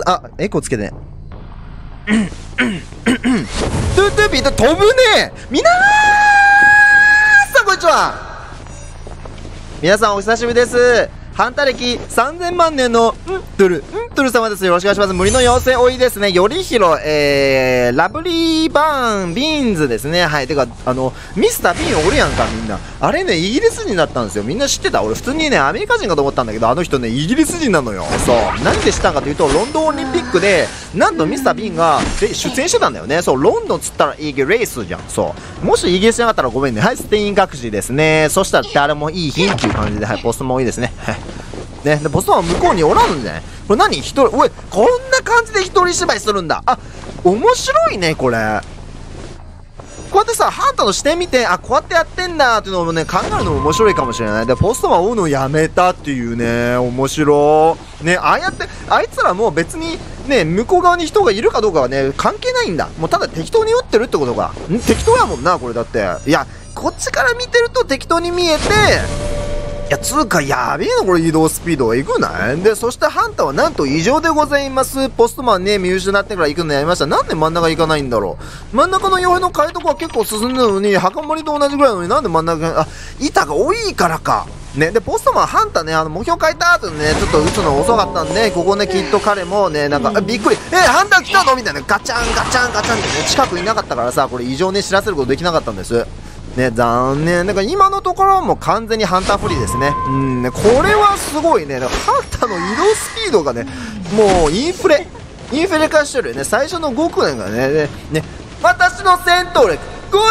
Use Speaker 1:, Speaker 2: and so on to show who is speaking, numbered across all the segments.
Speaker 1: あ、エコーつけてね。トゥートゥーピーと飛ぶね。みなーさんこんにちは。皆さんお久しぶりです。ハンタ歴3000万年のトゥル様です。よろしくお願いします。森の妖精多いですね。よりひろ、ラブリーバーン、ビーンズですね。はい。てか、ミスター・ビーンおるやんか、みんな。あれね、イギリス人だったんですよ。みんな知ってた？俺普通にね、アメリカ人かと思ったんだけど、あの人ね、イギリス人なのよ。そう。何で知ったかというと、ロンドンオリンピックで、なんとミスター・ビーンが出演してたんだよね。そう、ロンドンつったらイギリスじゃん。そう。もしイギリスじゃなかったらごめんね。はい、スペイン学士ですね。そしたら誰もいい日っていう感じで、はい、ポストもいいですね。はい。ね、で、ポストマン向こうにおらんんじゃない？これ何？一人、おい、こんな感じで一人芝居するんだ。あ、面白いね、これ。こうやってさ、ハンターの視点見て、あ、こうやってやってんだっていうのをね、考えるのも面白いかもしれない。で、ポストマン追うのをやめたっていうね、面白い。ね、ああやって、あいつらもう別に、ね、向こう側に人がいるかどうかはね、関係ないんだ。もうただ適当に撃ってるってことか。適当やもんな、これだって。いや、こっちから見てると適当に見えて、いや、つうか、やべえな、これ移動スピード。えぐないで、そしてハンターはなんと異常でございます。ポストマンね、見失ってから行くのやりました。なんで真ん中行かないんだろう。真ん中の傭兵の海賊は結構進んでるのに、墓守と同じぐらいなのになんで真ん中あ、板が多いからか。ね、で、ポストマン、ハンターね、目標変えた後にね、ちょっと撃つの遅かったんで、ここね、きっと彼もね、なんか、びっくり、ハンター来たのみたいな、ガチャン、ガチャン、ガチャンってね、近くいなかったからさ、これ異常ね、知らせることできなかったんです。ね、残念。だから今のところはもう完全にハンターフリーですね。ね、これはすごいね。だからハンターの移動スピードがね、もうインフレ化してるよね。最初の5区年がね、私の戦闘力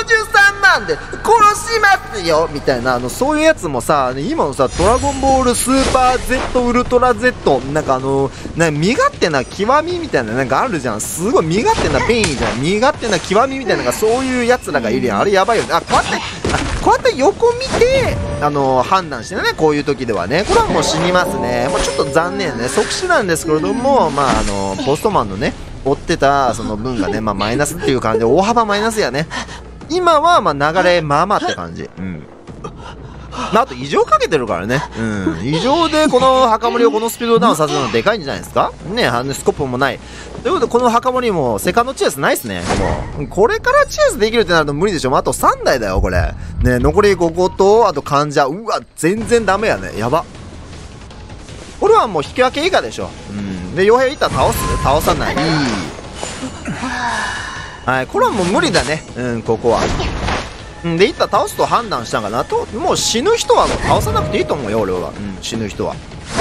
Speaker 1: 53万で殺しますよみたいな、そういうやつもさ、今のさ、ドラゴンボールスーパー Z ウルトラ Z、なんか身勝手な極みみたいななんかあるじゃん。すごい身勝手なペインじゃん。身勝手な極みみたいな、なんかそういうやつらがいるやん。あれやばいよね。こうやって横見て、判断してね、こういう時ではね。これはもう死にますね。ちょっと残念ね。即死なんですけれども、ポストマンのね、追ってたその分がね、マイナスっていう感じで、大幅マイナスやね。今は流れまあまあって感じ。あと異常かけてるからね。異常でこの墓守をこのスピードダウンさせるのでかいんじゃないですかね。スコップもない。ということでこの墓守もセカンドチェイスないっすね。もうこれからチェイスできるってなると無理でしょ。あと3台だよこれね。残り5個とあと患者。うわ全然ダメやね。やば。これはもう引き分け以下でしょ。で傭兵いったら倒さない。はい、これはもう無理だね。ここは。で、いったら倒すと判断したんかなと。もう死ぬ人はもう倒さなくていいと思うよ、俺は。死ぬ人は。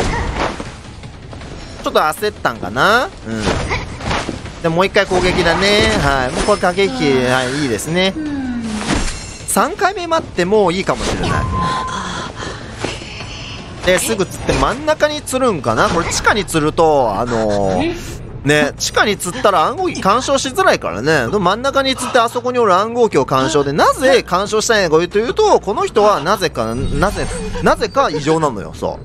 Speaker 1: ちょっと焦ったんかな。で、もう一回攻撃だね。はい。もうこれ駆け引き、はい、いいですね。3回目待ってもいいかもしれない。で、すぐ釣って真ん中に釣るんかな。これ地下に釣ると、ね、地下に釣ったら暗号機干渉しづらいからね。真ん中に釣ってあそこにおる暗号機を干渉で、なぜ干渉したいのかというと、この人はなぜか異常なのよ。そう。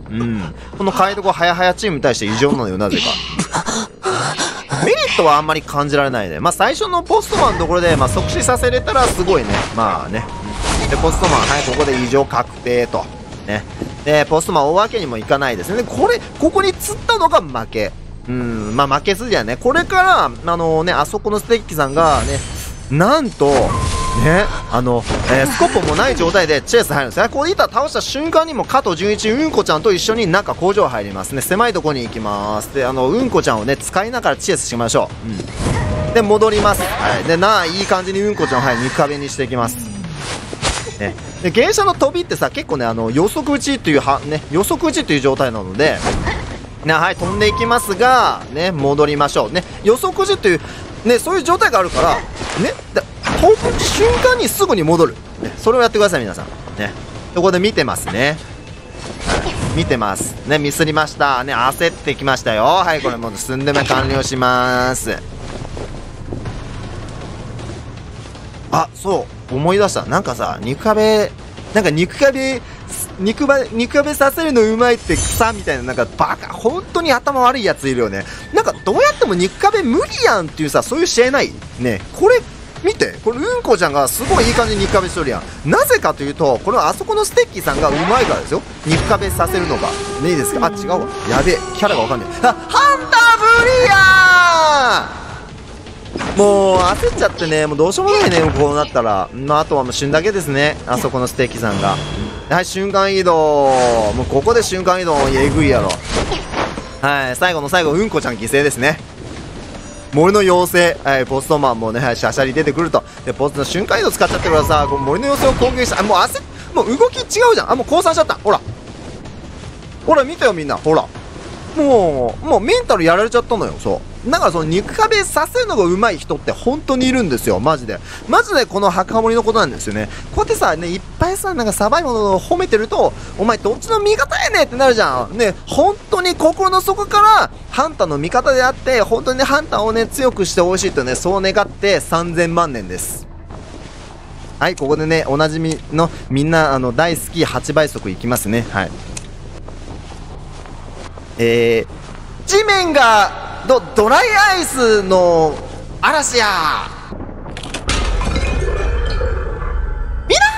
Speaker 1: この海賊はやはやチームに対して異常なのよ、なぜか。メリットはあんまり感じられないね。最初のポストマンのところで、即死させれたらすごいね。で、ポストマン、はい、ここで異常確定と。ね。で、ポストマン追うわけにもいかないですね。ここに釣ったのが負け。負けずじゃね。これから、あそこのステッキさんがね、なんとね、スコップもない状態でチェイス入るんですね。こういった倒した瞬間にも加藤純一うんこちゃんと一緒に中工場入りますね。狭いところに行きます。でうんこちゃんをね使いながらチェイスしましょう。で戻ります。はい。でいい感じにうんこちゃんを、はい、肉壁にしていきます。ね、で芸者の飛びってさ結構ね予測打ちっていう予測打ちっていう状態なので。はい、飛んでいきますが、ね、戻りましょう。ね、予測時という、ね、そういう状態があるから、ね、飛ぶ瞬間にすぐに戻る。ね、それをやってください、皆さん。ね、ここで見てますね。はい、見てます。ね、ミスりました。ね、焦ってきましたよ。はい、これもう寸止め完了します。あ、そう、思い出した。なんかさ、肉壁させるのうまいって草みたいな、なんかバカ、本当に頭悪いやついるよね。なんかどうやっても肉壁無理やんっていうさ、そういう試合ないね。これ見て、これうんこちゃんがすごいいい感じに肉壁しとるやん。なぜかというと、これはあそこのステッキーさんがうまいからですよ。肉壁させるのが。ね、いいですか。あ、違うわ。やべえ、キャラがわかんない。ハンターブー理やー。もう焦っちゃってね、もうどうしようもないね、こうなったら。まあ、あとはもう旬だけですね、あそこのステーキさんが。はい、瞬間移動。もうここで瞬間移動、えぐいやろ。はい、最後の最後、うんこちゃん犠牲ですね。森の妖精、はい、ポストマンもね、はい、シャシャリ出てくると。で、ポストの瞬間移動使っちゃってるからさ、こう森の妖精を攻撃した。あ、もうもう動き違うじゃん。あ、もう降参しちゃった。ほら。ほら、見てよ、みんな。ほら。もうメンタルやられちゃったのよ、そう。だからその肉壁させるのが上手い人って本当にいるんですよ、マジで。マジでこの墓守りのことなんですよね。こうやってさ、ね、いっぱいさ、なんかサバイバルを褒めてると、お前どっちの味方やねんってなるじゃん。ね、本当に心の底から、ハンターの味方であって、本当にね、ハンターをね、強くしてほしいとね、そう願って3000万年です。はい、ここでね、おなじみの、みんな、大好き8倍速いきますね。はい。地面がドライアイスの嵐やみな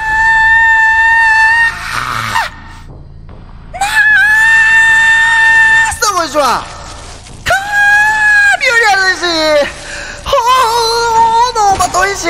Speaker 1: ーこんにちはカービュリアルしほーのまといし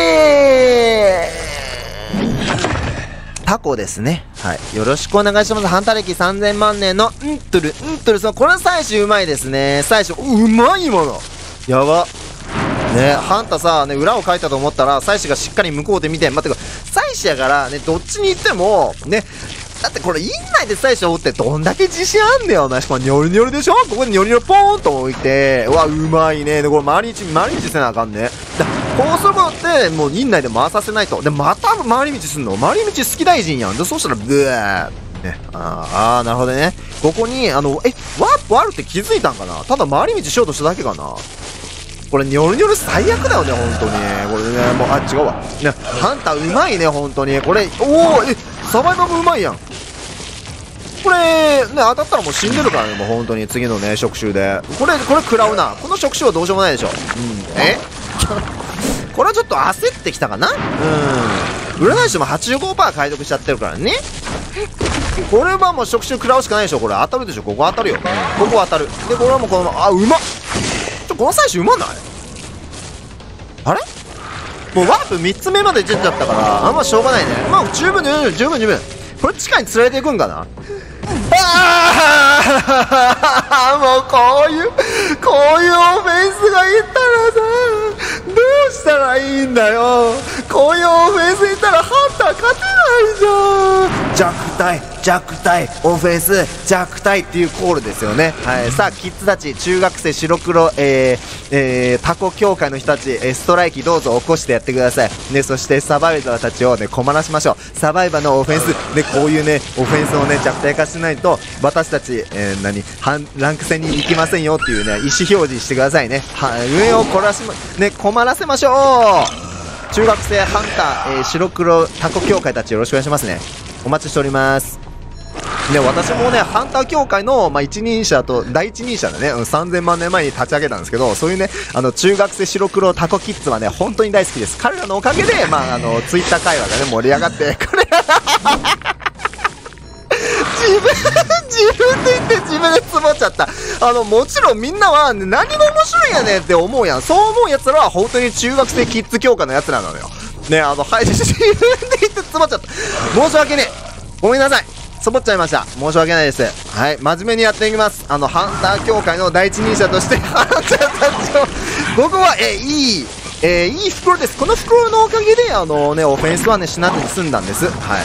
Speaker 1: タコですね。はい。よろしくお願いします。ハンター歴3000万年のんとる。これ採取うまいですね。採取、うまいもの。やば。ね、ハンターさ、ね、裏を書いたと思ったら、採取がしっかり向こうで見て、待ってくれ。採取やから、ね、どっちに行っても、ね、だってこれ、院内で採取を追ってどんだけ自信あんだよ、お前。しかもニョルニョルでしょ。ここにニョルニョルポーンと置いて、うわ、うまいね。で、これ毎日せなあかんね。こうすることって、もう院内で回させないと。で、また回り道すんの？回り道好き大臣やん。で、そうしたら、ブーね。なるほどね。ここに、ワープあるって気づいたんかな？ただ回り道しようとしただけかな？これ、ニョルニョル最悪だよね、ほんとに。これね、もう、違うわ。ね、ハンターうまいね、ほんとに。これ、サバイバルうまいやん。これ、ね、当たったらもう死んでるからね、もうほんとに。次のね、触手で。これ食らうな。この触手はどうしようもないでしょ。これはちょっと焦ってきたかな。占い師も 85% 解読しちゃってるからね。これはもう触手食らうしかないでしょ。これ当たるでしょ。ここ当たるよ。ここ当たる。で、これはもうこのまま、うまっ。この採取うまない？あれもうワープ3つ目まで出ちゃったから、まあしょうがないね。まあ十分。これ地下に釣られていくんかな。もうこういうオフェンスがいったらさ、どうしたらいいんだよ。こういうオフェンスいったらハンター勝てないじゃん。弱体オフェンス弱体っていうコールですよね。はい。さあキッズたち、中学生白黒タコ協会の人たち、ストライキどうぞ起こしてやってくださいね。そしてサバイバーたちをね困らしましょう。サバイバーのオフェンスね、こういうねオフェンスをね弱体化しないと私たち、ランク戦に行きませんよっていうね意思表示してくださいね。上を困らせましょう。中学生ハンター、白黒タコ協会たちよろしくお願いしますね。お待ちしております。ね、私もね、ハンター協会の、一人者と、第一人者でね、3000万年前に立ち上げたんですけど、そういうね、中学生白黒タコキッズはね、本当に大好きです。彼らのおかげで、ツイッター会話がね、盛り上がって、これ、自分で言って自分でつぼっちゃった。もちろんみんなは、何が面白いんやねんって思うやん。そう思う奴らは本当に中学生キッズ協会のやつらなのよ。ね、自分で言ってつぼっちゃった。申し訳ねえ。ごめんなさい。つぼっちゃいました。申し訳ないです。はい。真面目にやっていきます。ハンター協会の第一人者として、ハンターたちを、僕は、いい袋です。この袋のおかげで、オフェンスはね、しなくて済んだんです。はい。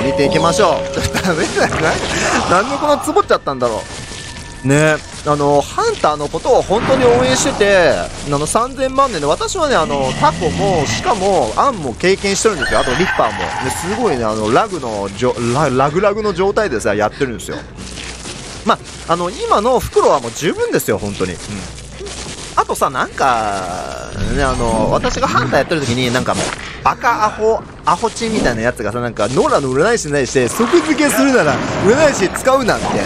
Speaker 1: ね、見ていきましょう。ダメだよ。なんでこのつぼっちゃったんだろう。ね、ハンターのことを本当に応援してて、3000万年で、私はね、タコも、しかも、アンも経験してるんですよ。あと、リッパーも。ですごいね、ラグの状態でさ、やってるんですよ。今の袋はもう十分ですよ、本当に。あとさ、なんか、ね、私がハンターやってる時に、なんかもう、バカアホチンみたいなやつがさ、なんか、ノラの占い師に対して、即付けするなら、占い師使うな、みたいな。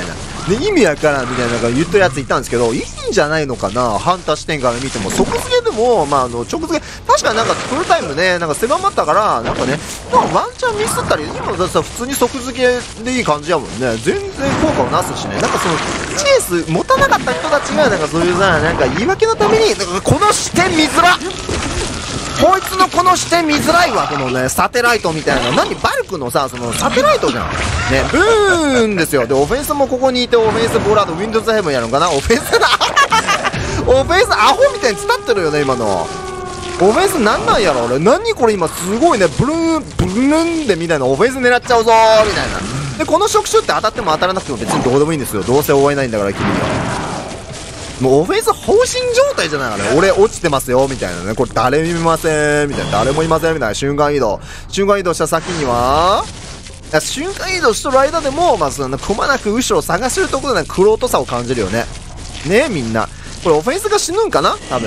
Speaker 1: 意味わからんみたいななんか言ってるやついたんですけど、いいんじゃないのかな、反対視点から見ても。即付けでも、まあ直付け、確かになんかフルタイムね、なんか狭まったから、なんかね、まあワンチャンミスったり、今だってさ、普通に即付けでいい感じやもんね。全然効果をなすしね。なんかその、チェイス持たなかった人たちが、なんかそういうさ、なんか言い訳のために、なんかこの視点見づらっ、こいつのこの視点見づらいわ、このね、サテライトみたいな。何バルクのさ、そのサテライトじゃん。ね、ブーンですよ。で、オフェンスもここにいて、オフェンスボーラード、ウィンドウズヘブンやるのかな、オフェンスだオフェンスアホみたいに伝ってるよね、今の。オフェンスなんなんやろ俺。何これ今すごいね、ブルーン、ブルーンでみたいな、オフェンス狙っちゃうぞーみたいな。で、この触手って当たっても当たらなくても別にどうでもいいんですよ。どうせ終えないんだから、君には。もうオフェンス放心状態じゃないからね。俺落ちてますよみたいなね。これ誰もいませんみたいな、誰もいませんみたいな。瞬間移動した先には、瞬間移動しとる間でも、まあそのくまなく後ろを探してるところでクロートさを感じるよね。ね、みんなこれオフェンスが死ぬんかな多分。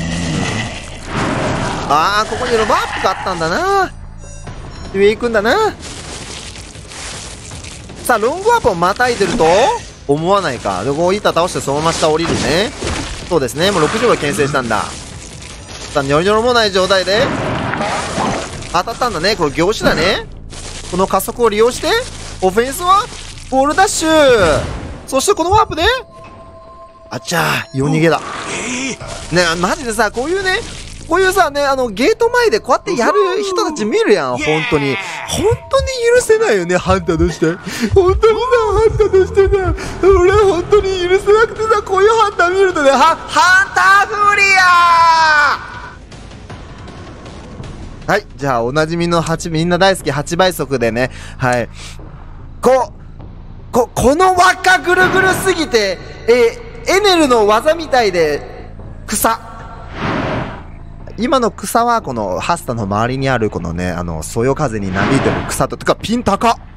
Speaker 1: あー、ここにロバープがあったんだな。上行くんだな。さあロングワープをまたいでると思わないか。で、こう板倒してそのまま下降りるね。そうですね。もう60が牽制したんだ。さあ、ニョロニョロもない状態で、当たったんだね。これ凝視だね。この加速を利用して、オフェンスは、ボールダッシュ。そしてこのワープで、あっちゃー、夜逃げだ。ね、マジでさ、こういうね、こういうさ、ね、ゲート前でこうやってやる人たち見るやん、本当に。本当に許せないよね、ハンターとして。本当にさ、ハンターとしてさ、俺本当に許せなくてさ、こういうハンター見るとね、ハンターフリアー。はい、じゃあ、おなじみのみんな大好き8倍速でね、はい。この輪っかぐるぐるすぎて、エネルの技みたいで、草。今の草はこのハスタの周りにあるこのね、そよ風になびいてる草と、てかピン高っ